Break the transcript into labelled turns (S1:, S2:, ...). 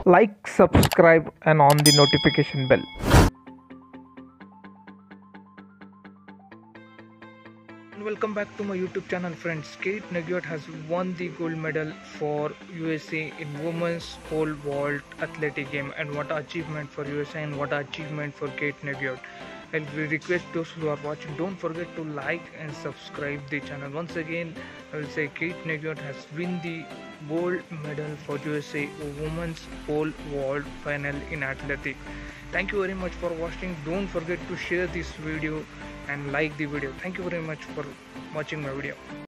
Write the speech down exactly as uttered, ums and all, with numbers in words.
S1: Like, subscribe, and on the notification bell. Welcome back to my YouTube channel, friends. Kate Negiot has won the gold medal for U S A in women's pole vault athletic game, and what achievement for U S A and what achievement for Kate Negiot. I will request those who are watching, don't forget to like and subscribe the channel. Once again, I will say Kate Negiot has won the gold medal for U S A women's pole vault final in athletic. Thank you very much for watching. Don't forget to share this video and like the video. Thank you very much for watching my video.